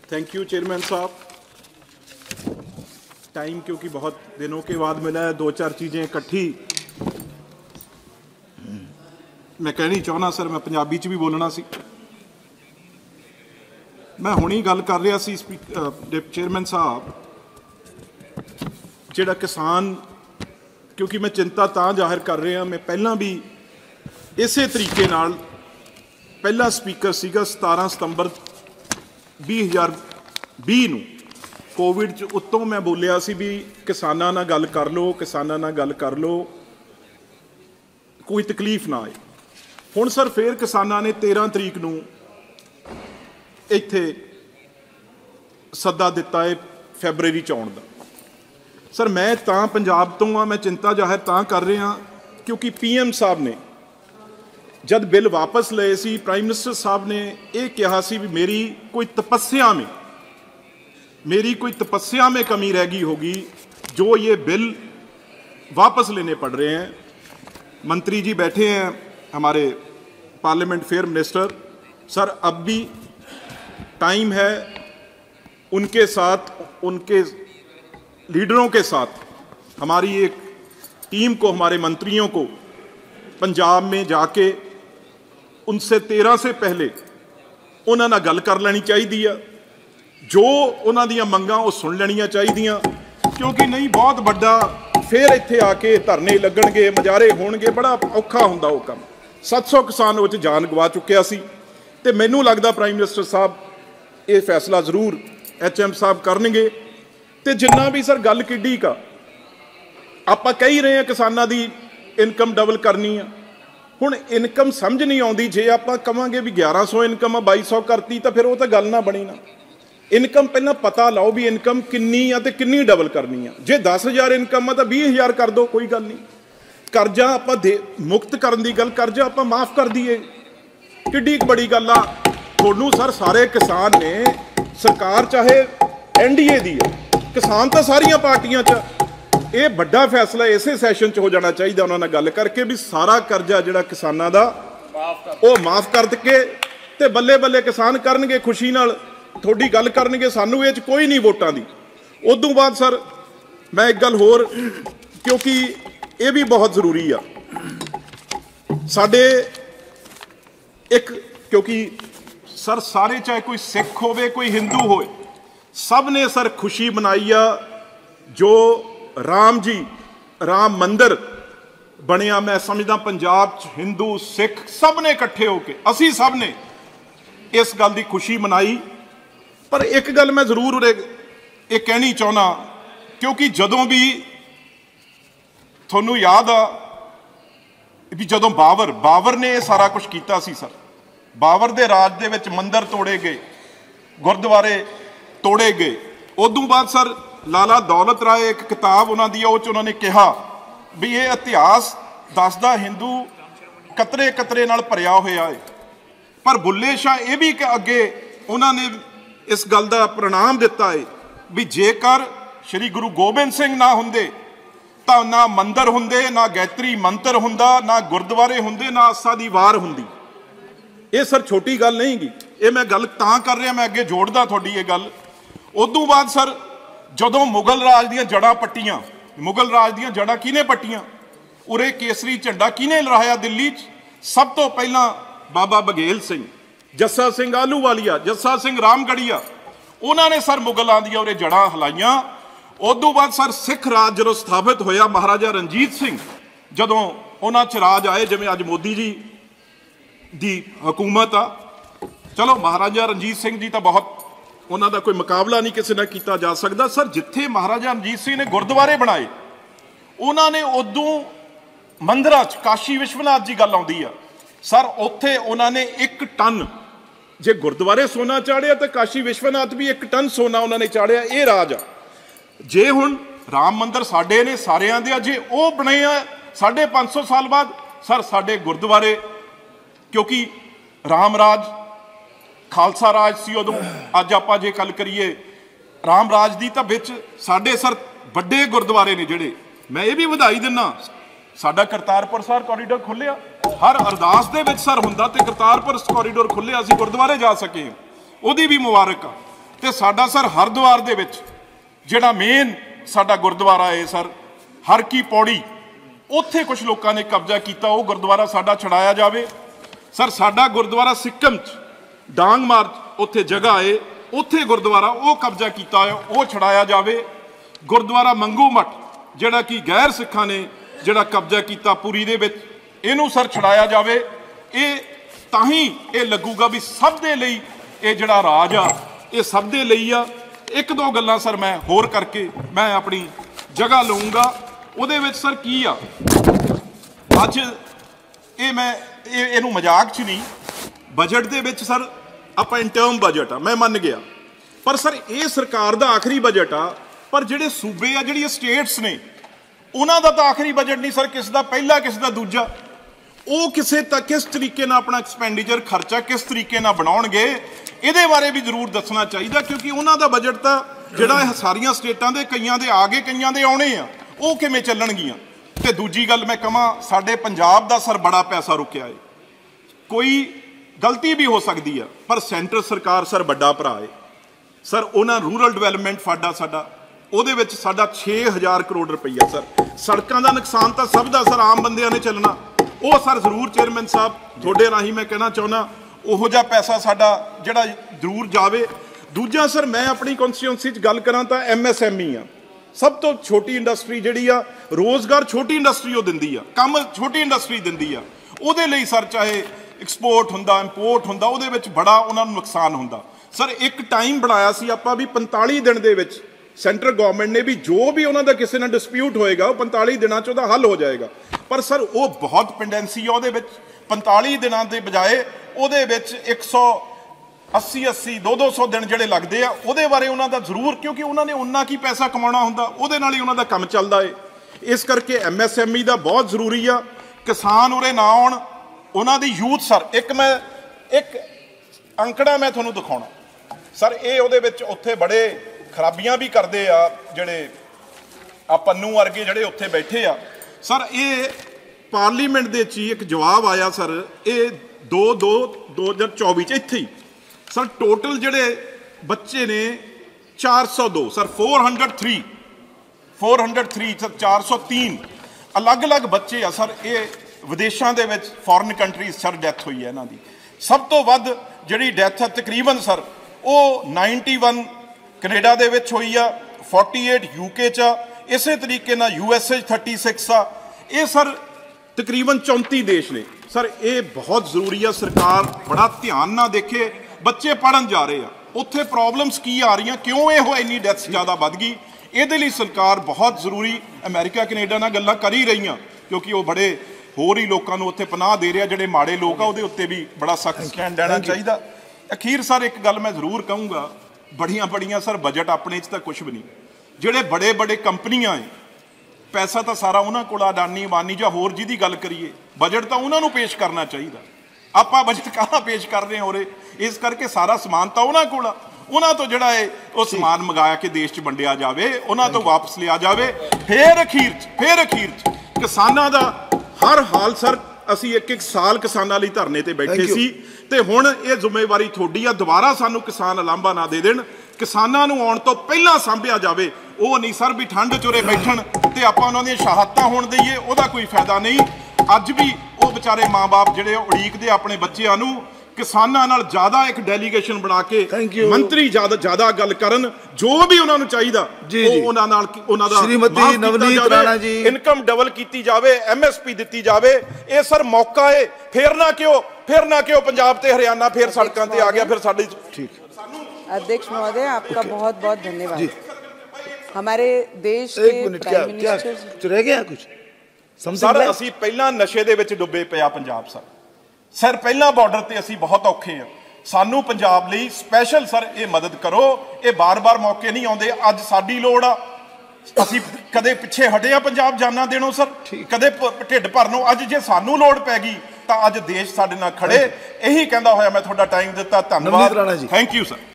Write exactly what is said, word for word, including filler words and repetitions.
Thank you chairman साहब। Time क्योंकि बहुत दिनों के बाद मिला है, दो चार चीज़ें इकट्ठी मैं कहनी चाहना सर, मैं पंजाबी च भी बोलना सी। मैं हुणी गल कर रहा सी चेयरमैन साहब, जिहड़ा किसान, क्योंकि मैं चिंता तां जाहिर कर रहा, मैं पहला भी इसे तरीके नाल पहला स्पीकर सीगा सतारह सितंबर भी हज़ार भी नूं कोविड च उत्तों मैं बोलिया सी भी किसानां नाल गल कर लो, किसानां नाल गल कर लो, कोई तकलीफ ना आए। हुण सर फिर किसानां ने तेरह तरीक नूं इत्थे सद्दा दिता है फैबररी च आउण दा। सर मैं तां पंजाब तो हाँ, मैं चिंता जाहिर तां कर रहा क्योंकि पी एम साहब ने जब बिल वापस लए सी, प्राइम मिनिस्टर साहब ने यह कहा सी भी मेरी कोई तपस्या में मेरी कोई तपस्या में कमी रह गई होगी जो ये बिल वापस लेने पड़ रहे हैं। मंत्री जी बैठे हैं हमारे पार्लियामेंट फेयर मिनिस्टर सर, अब भी टाइम है उनके साथ, उनके लीडरों के साथ हमारी एक टीम को, हमारे मंत्रियों को पंजाब में जाके उनसे तेरह से पहले उन्होंने गल कर लेनी चाहिए, जो उन्हों दी मंगां वो सुन लेनियां चाहिए, क्योंकि नहीं बहुत बड़ा फिर इत्थे आके धरने लगणगे, मजारे होणगे, बड़ा औखा हुंदा वो काम। सत्त सौ किसान वो जान गवा चुकिया सी ते मैनूं लगदा प्राइम मिनिस्टर साहब ये फैसला जरूर एच एम साहब करनगे। ते जिन्ना भी सर गल किड्डी का आपां कही रहे हैं किसानां दी इनकम डबल करनी है, हुण इनकम समझ नहीं आउंदी। जे आपां कहांगे भी ग्यारह सौ इनकम बाई सौ करती तो फिर वो तो गल ना बनी ना। इनकम पहला पता लाओ भी इनकम किन्नी आ ते किन्नी डबल करनी है। जे दस हज़ार इनकम आ तो बीस हज़ार कर दो, कोई गल नहीं। करजा आपां दे मुक्त करन दी गल, करजा आपां माफ़ कर दईए, किड्डी बड़ी गल आ। तुहानूं सर सारे किसान ने, सरकार चाहे एन डी ए दी है, किसान तो सारिया पार्टियां च, ये बड़ा फैसला इसे सैशन च हो जाना चाहिए। उन्होंने गल करके भी सारा करजा जिहड़ा किसानां दा वो माफ़ कर के ते बल्ले बल्ले किसान करनगे खुशी नाल, थोड़ी गल करनगे, सानू ये कोई नहीं वोटां दी। उदों बाद सर मैं एक गल होर, क्योंकि ये भी बहुत जरूरी आ साडे एक, क्योंकि सर सारे चाहे कोई सिख होवे कोई हिंदू होए, सब ने सर खुशी मनाई आ जो राम जी राम मंदिर बनिया। मैं समझदा पंजाब च हिंदू सिख सब ने इकट्ठे होके, असी सब ने इस गल की खुशी मनाई। पर एक गल मैं जरूर उरे ये कहनी चाहना, क्योंकि जदों भी थोनू याद आ भी जदों बाबर बाबर ने यह सारा कुछ किया सी सर, बाबर दे राज दे विच मंदिर तोड़े गए, गुरुद्वारे तोड़े गए। उदों बाद सर लाला दौलत राय एक किताब उन्होंने दी, उन्होंने कहा भी ये इतिहास दसदा हिंदू कतरे कतरे नाल भरिया होया है। पर बुल्ले शाह ये भी अगे उन्होंने इस गल का प्रणाम दिता है भी जेकर श्री गुरु गोबिंद सिंह ना होंदे तां ना मंदिर होंदे, ना गायत्री मंत्र हुंदा, ना गुरुद्वारे होंदे, ना आसा दी वार हुंदी। ये सर छोटी गल नहीं गी, ये मैं गल तां कर रहा, मैं अगे जोड़दा थोड़ी ये गल। उदों बाद सर जदों मुगल राज दीयां जड़ां पट्टियां, मुगल राज दीयां जड़ां किहने पट्टियां, उरे केसरी झंडा किहने लहराया दिल्ली च? सब तो पहला बाबा बघेल सिंह, जस्सा सिंह आलूवालिया, जस्सा सिंह रामगढ़िया, उन्होंने सर मुगलों दी उरे जड़ां हिलाइयां। उदों बाद सर सिख राज जदों स्थापित होया, महाराजा रणजीत सिंह जदों उन्हां च राज आए, जिवें अज मोदी जी दी हुकूमत आ। चलो महाराजा रणजीत सिंह जी तो बहुत, उन्हों का कोई मुकाबला नहीं किसी ने किया जा सकता। सर जिथे महाराजा रणजीत सिंह ने गुरुद्वारे बनाए, उन्होंने उदों मंदिरां च काशी विश्वनाथ जी गल आउंदी आ सर, उत्थे उन्होंने एक टन, जे गुरुद्वारे सोना चाढ़िया तो काशी विश्वनाथ भी एक टन सोना उन्होंने चाढ़िया। ये राज आ। जे हुण राम मंदिर साडे ने सारियां दे, जे वो बने आ साढ़े पाँच सौ साल बाद सर साडे गुरुद्वारे, क्योंकि राम राज खालसा राज सी उदों, अज आपां जे गल करिए राम राज दी तां विच साडे सर वड्डे गुरुद्वारे ने जिहड़े, मैं ये भी वधाई दिना, साडा करतारपुर साहिब कॉरीडोर खुलिया, हर अरदास दे विच सर हुंदा ते करतारपुर कॉरीडोर खुलिया, असीं गुरुद्वारे जा सके, उहदी भी मुबारक आ। ਤੇ ਸਾਡਾ ਸਰ ਹਰਿਦੁਆਰ ਦੇ ਵਿੱਚ ਜਿਹੜਾ ਮੇਨ ਸਾਡਾ ਗੁਰਦੁਆਰਾ ਹੈ ਸਰ ਹਰ ਕੀ ਪੌੜੀ, ਉੱਥੇ ਕੁਝ ਲੋਕਾਂ ਨੇ ਕਬਜ਼ਾ ਕੀਤਾ, ਉਹ ਗੁਰਦੁਆਰਾ ਸਾਡਾ ਛਡਾਇਆ ਜਾਵੇ। ਸਰ ਸਾਡਾ ਗੁਰਦੁਆਰਾ ਸਿੱਕਮ 'ਚ ਡਾਂਗ ਮਾਰਚ ਉੱਥੇ ਜਗ੍ਹਾ ਹੈ, ਉੱਥੇ ਗੁਰਦੁਆਰਾ ਉਹ ਕਬਜ਼ਾ ਕੀਤਾ ਹੋਇਆ ਉਹ ਛਡਾਇਆ ਜਾਵੇ। ਗੁਰਦੁਆਰਾ ਮੰਗੂ ਮੱਠ ਜਿਹੜਾ ਕਿ ਗੈਰ ਸਿੱਖਾਂ ਨੇ ਜਿਹੜਾ ਕਬਜ਼ਾ ਕੀਤਾ ਪੁਰੀ ਦੇ ਵਿੱਚ, ਇਹਨੂੰ ਸਰ ਛਡਾਇਆ ਜਾਵੇ। ਇਹ ਤਾਂ ਹੀ ਇਹ ਲੱਗੂਗਾ ਵੀ ਸਭ ਦੇ ਲਈ ਇਹ ਜਿਹੜਾ ਰਾਜ ਆ ਇਹ ਸਭ ਦੇ ਲਈ ਆ। ਇੱਕ ਦੋ ਗੱਲਾਂ ਸਰ ਮੈਂ ਹੋਰ ਕਰਕੇ ਮੈਂ ਆਪਣੀ ਜਗ੍ਹਾ ਲਊਂਗਾ। ਉਹਦੇ ਵਿੱਚ ਸਰ ਕੀ ਆ, ਅੱਜ ਇਹ ਮੈਂ ਇਹ ਇਹਨੂੰ ਮਜ਼ਾਕ 'ਚ ਨਹੀਂ, ਬਜਟ ਦੇ ਵਿੱਚ ਸਰ ਆਪਾਂ ਇੰਟਰਮ ਬਜਟ ਆ ਮੈਂ ਮੰਨ ਗਿਆ, ਪਰ ਸਰ ਇਹ ਸਰਕਾਰ ਦਾ ਆਖਰੀ ਬਜਟ ਆ। ਪਰ ਜਿਹੜੇ ਸੂਬੇ ਆ ਜਿਹੜੀਆਂ ਸਟੇਟਸ ਨੇ ਉਹਨਾਂ ਦਾ ਤਾਂ ਆਖਰੀ ਬਜਟ ਨਹੀਂ ਸਰ, ਕਿਸ ਦਾ ਪਹਿਲਾ ਕਿਸ ਦਾ ਦੂਜਾ। ਉਹ ਕਿਸੇ ਤੱਕ ਕਿਸ ਤਰੀਕੇ ਨਾਲ ਆਪਣਾ ਐਕਸਪੈਂਡੀਚਰ ਖਰਚਾ ਕਿਸ ਤਰੀਕੇ ਨਾਲ ਬਣਾਉਣਗੇ ਇਹਦੇ ਬਾਰੇ ਵੀ ਜ਼ਰੂਰ ਦੱਸਣਾ ਚਾਹੀਦਾ, ਕਿਉਂਕਿ ਉਹਨਾਂ ਦਾ ਬਜਟ ਤਾਂ ਜਿਹੜਾ ਇਹ ਸਾਰੀਆਂ ਸਟੇਟਾਂ ਦੇ ਕਈਆਂ ਦੇ ਆ ਗਏ ਕਈਆਂ ਦੇ ਆਉਣੇ ਆ, ਉਹ ਕਿਵੇਂ ਚੱਲਣਗੀਆਂ। ਤੇ ਦੂਜੀ ਗੱਲ ਮੈਂ ਕਹਾਂ, ਸਾਡੇ ਪੰਜਾਬ ਦਾ ਸਰ ਬੜਾ ਪੈਸਾ ਰੁਕਿਆ ਹੈ, ਕੋਈ ਗਲਤੀ ਵੀ ਹੋ ਸਕਦੀ ਆ, ਪਰ ਸੈਂਟਰ ਸਰਕਾਰ ਸਰ ਵੱਡਾ ਭਰਾ ਹੈ ਸਰ। ਉਹਨਾਂ ਰੂਰਲ ਡਿਵੈਲਪਮੈਂਟ ਫੰਡ ਸਾਡਾ, ਉਹਦੇ ਵਿੱਚ ਸਾਡਾ ਛੇ ਹਜ਼ਾਰ ਕਰੋੜ ਰੁਪਈਆ ਸਰ। ਸੜਕਾਂ ਦਾ ਨੁਕਸਾਨ ਤਾਂ ਸਭ ਦਾ ਸਰ, ਆਮ ਬੰਦਿਆਂ ਨੇ ਚੱਲਣਾ, ਉਹ ਸਰ ਜ਼ਰੂਰ ਚੇਅਰਮੈਨ ਸਾਹਿਬ ਤੁਹਾਡੇ ਰਾਹੀਂ ਮੈਂ ਕਹਿਣਾ ਚਾਹੁੰਦਾ ਉਹੋ ਜਿਹਾ ਪੈਸਾ ਸਾਡਾ ਜਿਹੜਾ ਜ਼ਰੂਰ ਜਾਵੇ। ਦੂਜਾ ਸਰ ਮੈਂ ਆਪਣੀ ਕੌਂਸਟੀਟਿਊਂਸੀ 'ਚ ਗੱਲ ਕਰਾਂ ਤਾਂ ਐਮ ਐਸ ਐਮ ਈ ਆ, ਸਭ ਤੋਂ ਛੋਟੀ ਇੰਡਸਟਰੀ ਜਿਹੜੀ ਆ, ਰੋਜ਼ਗਾਰ ਛੋਟੀ ਇੰਡਸਟਰੀ ਉਹ ਦਿੰਦੀ ਆ, ਕੰਮ ਛੋਟੀ ਇੰਡਸਟਰੀ ਦਿੰਦੀ ਆ। ਉਹਦੇ ਲਈ ਸਰ ਚਾਹੇ ਐਕਸਪੋਰਟ ਹੁੰਦਾ ਇੰਪੋਰਟ ਹੁੰਦਾ, ਉਹਦੇ ਵਿੱਚ ਬੜਾ ਉਹਨਾਂ ਨੂੰ ਨੁਕਸਾਨ ਹੁੰਦਾ। ਸਰ ਇੱਕ ਟਾਈਮ ਬਣਾਇਆ ਸੀ ਆਪਾਂ ਵੀ ਪੰਤਾਲੀ ਦਿਨ ਦੇ ਵਿੱਚ ਸੈਂਟਰ ਗਵਰਨਮੈਂਟ ਨੇ ਵੀ ਜੋ ਵੀ ਉਹਨਾਂ ਦਾ ਕਿਸੇ ਨਾਲ ਡਿਸਪਿਊਟ ਹੋਏਗਾ ਉਹ ਪੰਤਾਲੀ ਦਿਨਾਂ 'ਚ ਉਹਦਾ ਹੱਲ ਹੋ ਜਾਏਗਾ। ਪਰ ਸਰ ਉਹ ਬਹੁਤ ਪੈਂਡੈਂਸੀ ਆ ਉਹਦੇ ਵਿੱਚ, ਪੰਤਾਲੀ ਦਿਨਾਂ ਦੇ ਬਜਾਏ ਉਹਦੇ ਵਿੱਚ ਇੱਕ ਸੌ ਅੱਸੀ ਅੱਸੀ ਦੋ ਦੋ ਸੌ ਦਿਨ ਜਿਹੜੇ ਲੱਗਦੇ ਆ, ਉਹਦੇ ਬਾਰੇ ਉਹਨਾਂ ਦਾ ਜ਼ਰੂਰ, ਕਿਉਂਕਿ ਉਹਨਾਂ ਨੇ ਉਨਾ ਕੀ ਪੈਸਾ ਕਮਾਉਣਾ ਹੁੰਦਾ, ਉਹਦੇ ਨਾਲ ਹੀ ਉਹਨਾਂ ਦਾ ਕੰਮ ਚੱਲਦਾ ਏ। ਇਸ ਕਰਕੇ ਐਮ ਐਸ ਐਮ ਈ ਦਾ ਬਹੁਤ ਜ਼ਰੂਰੀ ਆ। ਕਿਸਾਨ ਉਰੇ ਨਾ ਆਉਣ, ਉਹਨਾਂ ਦੀ ਯੂਥ ਸਰ, ਇੱਕ ਮੈਂ ਇੱਕ ਅੰਕੜਾ ਮੈਂ ਤੁਹਾਨੂੰ ਦਿਖਾਉਣਾ ਸਰ, ਇਹ ਉਹਦੇ ਵਿੱਚ ਉੱਥੇ ਬੜੇ ਖਰਾਬੀਆਂ ਵੀ ਕਰਦੇ ਆ ਜਿਹੜੇ ਆ ਪੰਨੂ ਵਰਗੇ ਜਿਹੜੇ ਉੱਥੇ ਬੈਠੇ ਆ ਸਰ। ਇਹ ਪਾਰਲੀਮੈਂਟ ਦੇ ਵਿੱਚ ਹੀ ਇੱਕ ਜਵਾਬ ਆਇਆ ਸਰ, ਇਹ ਦੋ ਦੋ ਦੋ ਹਜ਼ਾਰ ਚੌਵੀ 'ਚ ਇੱਥੇ ਹੀ ਸਰ ਟੋਟਲ ਜਿਹੜੇ ਬੱਚੇ ਨੇ ਚਾਰ ਸੌ ਦੋ ਸਰ, ਚਾਰ ਸੌ ਤਿੰਨ ਚਾਰ ਸੌ ਤਿੰਨ ਸਰ, ਚਾਰ ਸੌ ਤਿੰਨ ਅਲੱਗ-ਅਲੱਗ ਬੱਚੇ ਆ ਸਰ। ਇਹ ਵਿਦੇਸ਼ਾਂ ਦੇ ਵਿੱਚ ਫੋਰਨ ਕੰਟਰੀਜ਼ ਸਰ ਡੈਥ ਹੋਈ ਹੈ ਇਹਨਾਂ ਦੀ। ਸਭ ਤੋਂ ਵੱਧ ਜਿਹੜੀ ਡੈਥ ਹੈ ਤਕਰੀਬਨ ਸਰ ਉਹ ਇਕਾਨਵੇਂ ਕੈਨੇਡਾ ਦੇ ਵਿੱਚ ਹੋਈ ਆ, ਅੜਤਾਲੀ ਯੂਕੇ 'ਚ ਆ, ਇਸੇ ਤਰੀਕੇ ਨਾਲ ਯੂ ਐਸ ਏ ਛੱਤੀ ਆ। ਇਹ ਸਰ ਤਕਰੀਬਨ ਚੌਂਤੀ ਦੇਸ਼ ਨੇ ਸਰ। ਇਹ ਬਹੁਤ ਜ਼ਰੂਰੀ ਆ, ਸਰਕਾਰ ਬੜਾ ਧਿਆਨ ਨਾਲ ਦੇਖੇ। ਬੱਚੇ ਪੜ੍ਹਨ ਜਾ ਰਹੇ ਆ, ਉੱਥੇ ਪ੍ਰੋਬਲਮਸ ਕੀ ਆ ਰਹੀਆਂ, ਕਿਉਂ ਇਹ ਇੰਨੀ ਡੈਥਸ ਜ਼ਿਆਦਾ ਵੱਧ ਗਈ, ਇਹਦੇ ਲਈ ਸਰਕਾਰ ਬਹੁਤ ਜ਼ਰੂਰੀ ਅਮਰੀਕਾ ਕੈਨੇਡਾ ਨਾਲ ਗੱਲਾਂ ਕਰ ਹੀ ਰਹੀਆਂ, ਕਿਉਂਕਿ ਉਹ ਬੜੇ ਹੋਰ ਹੀ ਲੋਕਾਂ ਨੂੰ ਉੱਥੇ ਪਨਾਹ ਦੇ ਰਿਹਾ, ਜਿਹੜੇ ਮਾੜੇ ਲੋਕ ਆ ਉਹਦੇ ਉੱਤੇ ਵੀ ਬੜਾ ਸਖਤ ਸਟੈਂਡ ਲੈਣਾ ਚਾਹੀਦਾ। ਅਖੀਰ ਸਰ ਇੱਕ ਗੱਲ ਮੈਂ ਜ਼ਰੂਰ ਕਹੂੰਗਾ, ਬੜੀਆਂ ਬੜੀਆਂ ਸਰ ਬਜਟ ਆਪਣੇ 'ਚ ਤਾਂ ਕੁਛ ਵੀ ਨਹੀਂ। ਜਿਹੜੇ ਬੜੇ ਬੜੇ ਕੰਪਨੀਆਂ ਹੈ, ਪੈਸਾ ਤਾਂ ਸਾਰਾ ਉਹਨਾਂ ਕੋਲ, ਅਡਾਨੀ ਅਬਾਨੀ ਜਾਂ ਹੋਰ ਜਿਹਦੀ ਗੱਲ ਕਰੀਏ, ਬਜਟ ਤਾਂ ਉਹਨਾਂ ਨੂੰ ਪੇਸ਼ ਕਰਨਾ ਚਾਹੀਦਾ। ਆਪਾਂ ਬਜਟ ਕਾਹਦਾ ਪੇਸ਼ ਕਰ ਰਹੇ ਹਾਂ ਉਰੇ, ਇਸ ਕਰਕੇ ਸਾਰਾ ਸਮਾਨ ਤਾਂ ਉਹਨਾਂ ਕੋਲ ਆ, ਉਹਨਾਂ ਤੋਂ ਜਿਹੜਾ ਹੈ ਉਹ ਸਮਾਨ ਮੰਗਾਇਆ ਕੇ ਦੇਸ਼ 'ਚ ਵੰਡਿਆ ਜਾਵੇ, ਉਹਨਾਂ ਤੋਂ ਵਾਪਸ ਲਿਆ ਜਾਵੇ। ਫਿਰ ਅਖੀਰ 'ਚ ਫਿਰ ਅਖੀਰ 'ਚ ਕਿਸਾਨਾਂ ਦਾ ਹਰ ਹਾਲ ਸਰ, ਅਸੀਂ ਇੱਕ ਇੱਕ ਸਾਲ ਕਿਸਾਨਾਂ ਲਈ ਧਰਨੇ ਤੇ ਬੈਠੇ ਸੀ, ਤੇ ਹੁਣ ਇਹ ਜ਼ਿੰਮੇਵਾਰੀ ਤੁਹਾਡੀ ਆ, ਦੁਬਾਰਾ ਸਾਨੂੰ ਕਿਸਾਨ ਉਲਾਂਭਾ ਨਾ ਦੇ ਦੇਣ, ਕਿਸਾਨਾਂ ਨੂੰ ਆਉਣ ਤੋਂ ਪਹਿਲਾਂ ਸਾਂਭਿਆ ਜਾਵੇ। ਉਹ ਨਹੀਂ ਸਰ ਵੀ ਠੰਡ ਚੁਰੇ ਬੈਠਣ ਤੇ ਆਪਾਂ ਉਹਨਾਂ ਦੀਆਂ ਸ਼ਹਾਦਤਾਂ ਹੋਣ ਦਈਏ, ਉਹਦਾ ਕੋਈ ਫਾਇਦਾ ਨਹੀਂ। ਅੱਜ ਵੀ ਉਹ ਵਿਚਾਰੇ ਮਾਂ-ਬਾਪ ਜਿਹੜੇ ਉਡੀਕਦੇ ਆਪਣੇ ਬੱਚਿਆਂ ਨੂੰ, ਕਿਸਾਨਾਂ ਨਾਲ ਜ਼ਿਆਦਾ ਇੱਕ ਡੈਲੀਗੇਸ਼ਨ ਬਣਾ ਕੇ ਮੰਤਰੀ ਜ਼ਿਆਦਾ ਜ਼ਿਆਦਾ ਗੱਲ ਕਰਨ, ਜੋ ਵੀ ਉਹਨਾਂ ਨੂੰ ਚਾਹੀਦਾ ਉਹ ਉਹਨਾਂ ਨਾਲ ਉਹਨਾਂ ਦਾ ਸ਼੍ਰੀਮਤੀ ਨਵਨੀਤ ਰਾਣਾ ਜੀ ਇਨਕਮ ਡਬਲ ਕੀਤੀ ਜਾਵੇ, ਐਮ ਐਸ ਪੀ ਦਿੱਤੀ ਜਾਵੇ। ਇਹ ਸਰ ਮੌਕਾ ਹੈ, ਫੇਰ ਨਾ ਕਿਉਂ ਫਿਰ ना क्यों पंजाब ते हरियाणा फिर सड़कों ते आ गया फिर साडी। ठीक। अध्यक्ष महोदय आपका बहुत बहुत धन्यवाद। हमारे देश के प्राइम मिनिस्टर रह गया कुछ सर, ਅਸੀਂ ਪਹਿਲਾਂ ਨਸ਼ੇ ਦੇ ਵਿੱਚ ਡੁੱਬੇ ਪਿਆ ਪੰਜਾਬ ਸਰ। ਸਰ ਪਹਿਲਾਂ ਬਾਰਡਰ ਤੇ ਅਸੀਂ ਬਹੁਤ ਔਖੇ ਆ, ਸਾਨੂੰ ਪੰਜਾਬ ਲਈ ਸਪੈਸ਼ਲ ਸਰ ਇਹ ਮਦਦ ਕਰੋ। ਇਹ ਬਾਰ-ਬਾਰ ਮੌਕੇ ਨਹੀਂ ਆਉਂਦੇ, ਅੱਜ ਸਾਡੀ ਲੋੜ ਆ। ਅਸੀਂ ਕਦੇ ਪਿੱਛੇ ਹਟੇ ਆ ਪੰਜਾਬ ਜਾਨਾਂ ਦੇਣੋਂ ਸਰ, ਕਦੇ ਢਿੱਡ ਭਰਨੋਂ। ਅੱਜ ਜੇ ਸਾਨੂੰ ਲੋੜ ਪੈ ਗਈ ਤਾਂ ਅੱਜ ਦੇਸ਼ ਸਾਡੇ ਨਾਲ ਖੜੇ। ਇਹੀ ਕਹਿੰਦਾ ਹੋਇਆ ਮੈਂ ਤੁਹਾਡਾ ਟਾਈਮ ਦਿੱਤਾ, ਧੰਨਵਾਦ। Thank you sir.